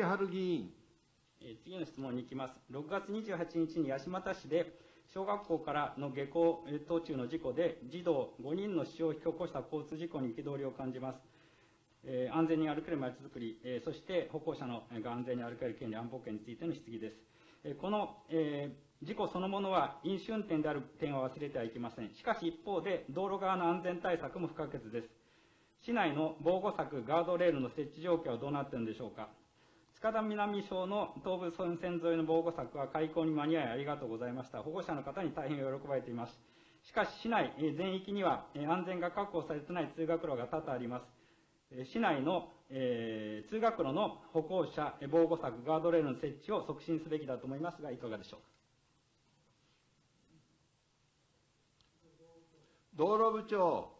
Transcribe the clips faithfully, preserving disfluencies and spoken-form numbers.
春議員。 えー次の質問に行きます。ろくがつにじゅうはちにちに八街市で、小学校からの下校えー途中の事故で、児童ごにんの死傷を引き起こした交通事故に憤りを感じます。えー安全に歩けるまちづくり、えーそして歩行者のえーが安全に歩ける権利安保権についての質疑です。えーこの、えー事故そのものは飲酒運転である点は忘れてはいけません。しかし一方で、道路側の安全対策も不可欠です。市内の防護柵、ガードレールの設置状況はどうなっているんでしょうか。塚田南小の東部沿線沿いの防護柵は開校に間に合いありがとうございました。保護者の方に大変喜ばれています。しかし市内えー全域にはえー安全が確保されていない通学路が多々あります。えー市内の、えー通学路の歩行者えー防護柵、ガードレールの設置を促進すべきだと思いますが、いかがでしょうか。 道路部長。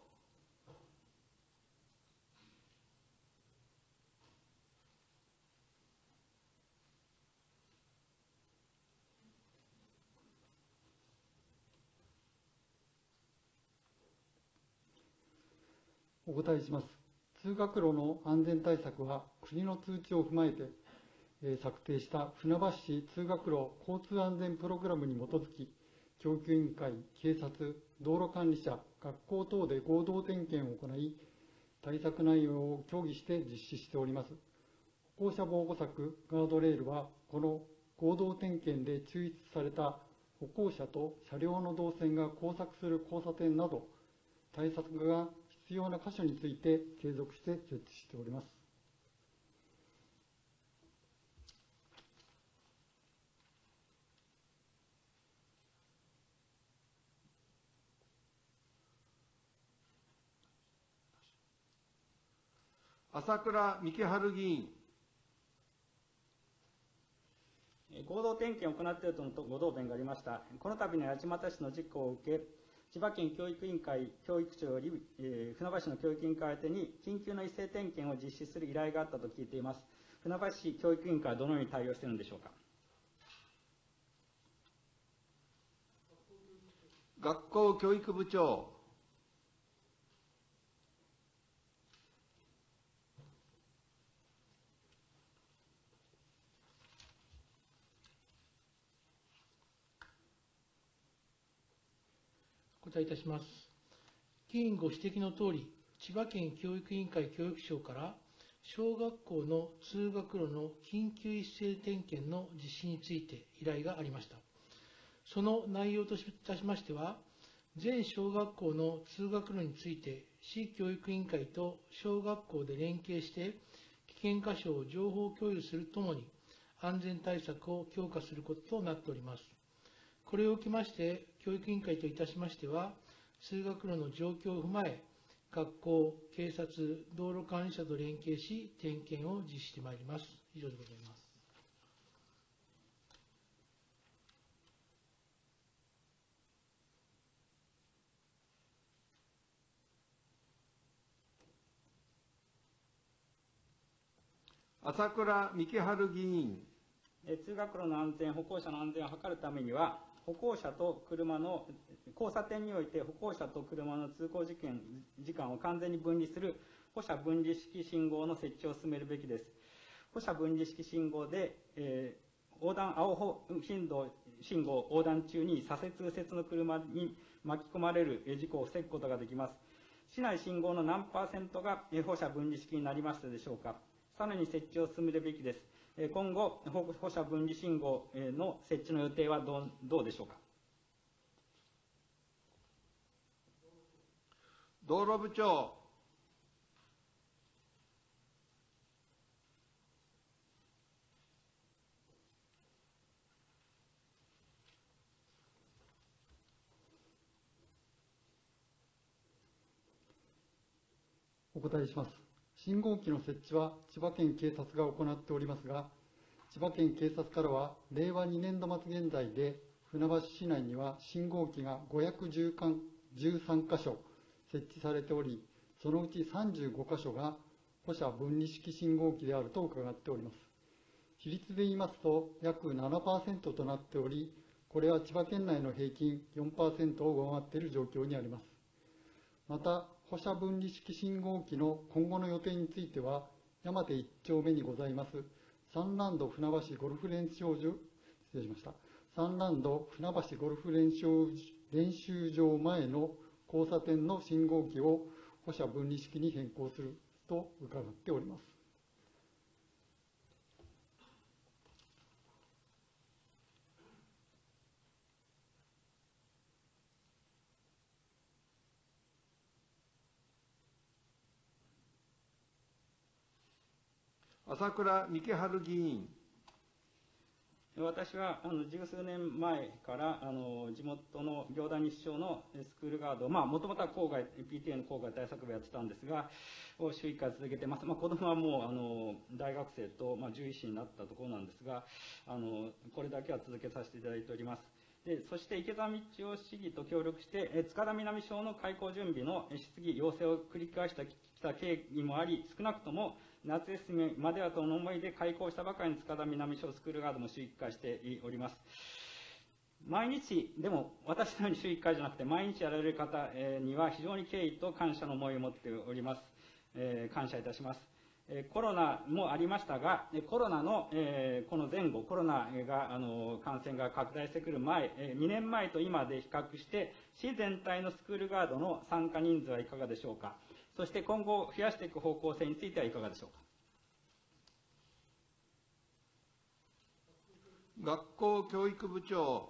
お答えします。通学路の安全対策は国の通知を踏まえて、えー策定した船橋市通学路交通安全プログラムに基づき、教育委員会、警察、道路管理者、学校等で合同点検を行い、対策内容を協議して実施しております。歩行者防護柵、ガードレールは、この合同点検で抽出された歩行者と車両の動線が交錯する交差点など、対策が必要な箇所について継続して設置しております。 朝倉幹春議員。 えー合同点検を行っているとのご答弁がありました。この度の八街市の事故を受け、千葉県教育委員会教育長より、えー船橋の教育委員会宛てに緊急の一斉点検を実施する依頼があったと聞いています。船橋市教育委員会はどのように対応しているのでしょうか。 学校教育部長。 お答えいたします。議員ご指摘のとおり、千葉県教育委員会教育長から、小学校の通学路の緊急一斉点検の実施について依頼がありました。その内容といたしましては、全小学校の通学路について、市教育委員会と小学校で連携して、危険箇所を情報共有するともに、安全対策を強化することとなっております。これを受けまして、教育委員会といたしましては、通学路の状況を踏まえ、学校、警察、道路管理者と連携し、点検を実施してまいります。以上でございます。 朝倉幹春議員。 えー通学路の安全、歩行者の安全を図るためには、歩行者と車の、交差点において歩行者と車の通行時間時間を完全に分離する歩車分離式信号の設置を進めるべきです。歩車分離式信号で、えー横断、青歩信号信号横断中に左折右折の車に巻き込まれるえー事故を防ぐことができます。市内信号の何パーセントがえー歩車分離式になりましたでしょうか。さらに設置を進めるべきです。えー今後、歩歩車分離信号えーの設置の予定はどうどうでしょうか。 道路部長。 お答えします。信号機の設置は千葉県警察が行っておりますが、千葉県警察からは、れいわにねんど末現在で、船橋市内には信号機がごひゃくじゅうさんかしょ設置されており、そのうちさんじゅうごかしょが歩車分離式信号機であると伺っております。比率で言いますと、約 ななパーセント となっており、これは千葉県内の平均 よんパーセント を上回っている状況にあります。また、歩車分離式信号機の今後の予定については、山手いっちょうめにございますサンランド船橋ゴルフ練習場、失礼しました。サンランド船橋ゴルフ練習練習場前の交差点の信号機を歩車分離式に変更すると伺っております。 朝倉幹春議員。 私はあの十数年前からあの地元の行田西町のスクールガード、まあもともとは郊外 ピーティーエー の郊外対策部やってたんですが、を週いっかい続けてます。まあ子供はもうあの大学生とまあ獣医師になったところなんですが、あのこれだけは続けさせていただいております。でそして池田道夫市議と協力して、え塚田南小の開校準備の質疑要請を繰り返してきた経緯もあり、少なくとも夏休みまではとの思いで開校したばかりの塚田南小スクールガードも週いっかいしております。毎日、でも私のように週いっかいじゃなくて毎日やられる方には非常に敬意と感謝の思いを持っております。えー、感謝いたします。コロナもありましたが、コロナの、えー、この前後、コロナがあの感染が拡大してくる前、えー、にねんまえと今で比較して、市全体のスクールガードの参加人数はいかがでしょうか。そして今後増やしていく方向性についてはいかがでしょうか。 学校教育部長。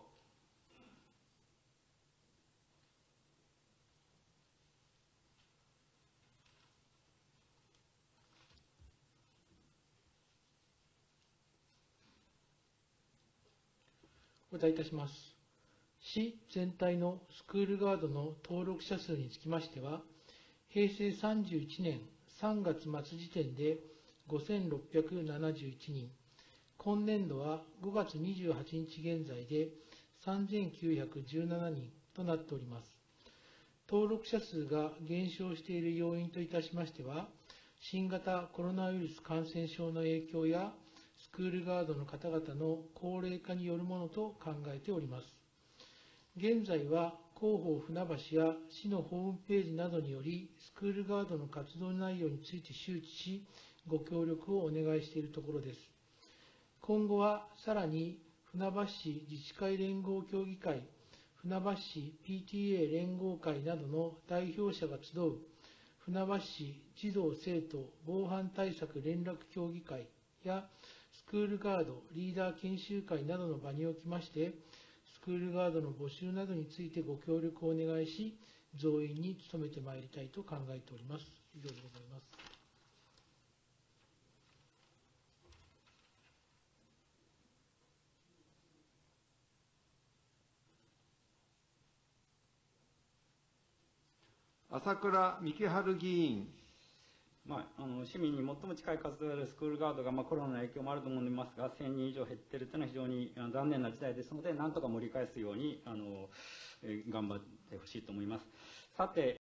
お答えいたします。市全体のスクールガードの登録者数につきましては、へいせいさんじゅういちねんさんがつ末時点でごせんろっぴゃくななじゅういちにん、今年度はごがつにじゅうはちにち現在でさんぜんきゅうひゃくじゅうななにんとなっております。登録者数が減少している要因といたしましては、新型コロナウイルス感染症の影響や、スクールガードの方々の高齢化によるものと考えております。現在は広報船橋や市のホームページなどにより、スクールガードの活動内容について周知し、ご協力をお願いしているところです。今後はさらに船橋市自治会連合協議会、船橋市 ピーティーエー 連合会などの代表者が集う船橋市児童生徒防犯対策連絡協議会やスクールガードリーダー研修会などの場におきまして、スクールガードの募集などについてご協力をお願いし、増員に努めてまいりたいと考えております。以上でございます。 朝倉幹春議員。 まあ、あの市民に最も近い活動であるスクールガードが、まあ、コロナの影響もあると思いますが、せんにん以上減っているというのは非常に残念な事態ですので、なんとか盛り返すようにあの、えー、頑張ってほしいと思います。さて